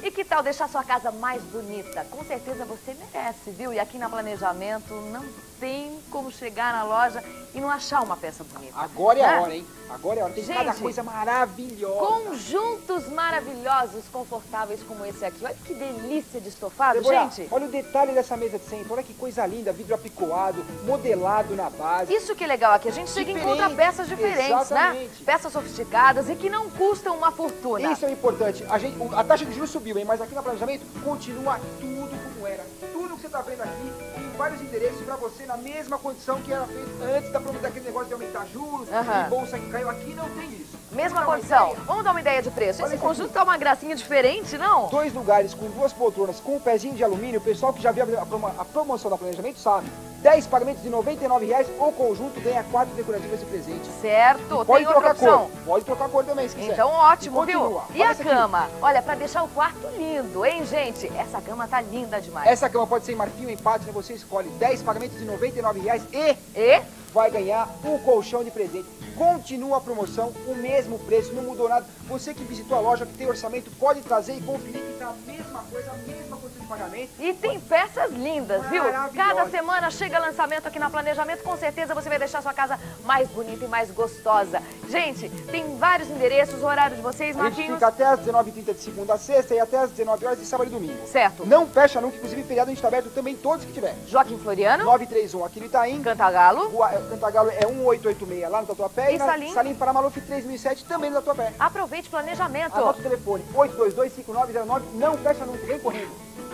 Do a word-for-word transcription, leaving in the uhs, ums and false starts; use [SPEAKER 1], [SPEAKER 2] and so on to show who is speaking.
[SPEAKER 1] E que tal deixar sua casa mais bonita? Com certeza você merece, viu? E aqui na Planejamento não tem como chegar na loja e não achar uma peça bonita.
[SPEAKER 2] Agora é
[SPEAKER 1] né?
[SPEAKER 2] a hora, hein? Agora é a hora. Tem
[SPEAKER 1] Gente,
[SPEAKER 2] cada coisa maravilhosa.
[SPEAKER 1] Conjuntos maravilhosos, confortáveis como esse aqui. Olha que delícia de estofado,
[SPEAKER 2] Débora,
[SPEAKER 1] gente.
[SPEAKER 2] olha o detalhe dessa mesa de centro. Olha que coisa linda. Vidro apicolado, modelado na base.
[SPEAKER 1] Isso que é legal aqui. A gente chega e
[SPEAKER 2] Diferente,
[SPEAKER 1] encontra peças diferentes, né?
[SPEAKER 2] exatamente.
[SPEAKER 1] Peças sofisticadas e que não custam uma fortuna.
[SPEAKER 2] Isso é importante. A, gente, a taxa de juros subiu, hein? Mas aqui na Planejamento continua tudo como era. Tudo que você está vendo aqui, em vários endereços para você, na mesma condição que era feito antes da promessa daquele negócio de aumentar juros,
[SPEAKER 1] Aham.
[SPEAKER 2] e bolsa que caiu. Aqui não tem isso.
[SPEAKER 1] Mesma
[SPEAKER 2] Vamos dar uma
[SPEAKER 1] condição.
[SPEAKER 2] ideia?
[SPEAKER 1] Vamos dar uma ideia de preço.
[SPEAKER 2] Olha
[SPEAKER 1] Esse
[SPEAKER 2] isso
[SPEAKER 1] conjunto
[SPEAKER 2] aqui.
[SPEAKER 1] tá uma gracinha diferente, não?
[SPEAKER 2] Dois lugares com duas poltronas, com um pezinho de alumínio. O pessoal que já viu a, promo- a promoção da Planejamento sabe. dez pagamentos de noventa e nove reais. O conjunto ganha quatro decorativas de presente.
[SPEAKER 1] Certo.
[SPEAKER 2] E pode
[SPEAKER 1] Tem outra
[SPEAKER 2] trocar
[SPEAKER 1] opção.
[SPEAKER 2] cor. Pode trocar cor também, se quiser.
[SPEAKER 1] Então, ótimo,
[SPEAKER 2] E
[SPEAKER 1] viu?
[SPEAKER 2] continua.
[SPEAKER 1] E
[SPEAKER 2] Olha
[SPEAKER 1] a
[SPEAKER 2] essa aqui.
[SPEAKER 1] cama? Olha, pra deixar o quarto lindo, hein, gente? Essa cama tá linda demais.
[SPEAKER 2] Essa cama pode ser em marfim ou empate, né? Você escolhe dez pagamentos de noventa e nove reais e
[SPEAKER 1] E?
[SPEAKER 2] vai ganhar um colchão de presente. Continua a promoção, o mesmo preço, não mudou nada. Você que visitou a loja, que tem orçamento, pode trazer e conferir que tá a mesma coisa, a mesma condição de pagamento.
[SPEAKER 1] E tem peças lindas, viu?
[SPEAKER 2] Maravilhosa.
[SPEAKER 1] Cada semana chega lançamento aqui na Planejamento. Com certeza você vai deixar sua casa mais bonita e mais gostosa. Gente, tem vários endereços, o horário de vocês,
[SPEAKER 2] A gente
[SPEAKER 1] Marquinhos.
[SPEAKER 2] fica até às dezenove e trinta de segunda a sexta e até às dezenove horas de sábado e domingo.
[SPEAKER 1] Certo.
[SPEAKER 2] Não fecha nunca, inclusive feriado a gente tá aberto também, todos que tiver.
[SPEAKER 1] Joaquim Floriano,
[SPEAKER 2] nove três um aqui no Itaim.
[SPEAKER 1] Cantagalo.
[SPEAKER 2] Rua eh, Cantagalo é um oito oito seis lá no Tatuapé.
[SPEAKER 1] E
[SPEAKER 2] na
[SPEAKER 1] Salim?
[SPEAKER 2] Salim Paramaluf três mil e sete também no Tatuapé.
[SPEAKER 1] Aproveite planejamento.
[SPEAKER 2] Anota o telefone oito dois dois, cinco nove zero nove. Não fecha nunca, vem correndo.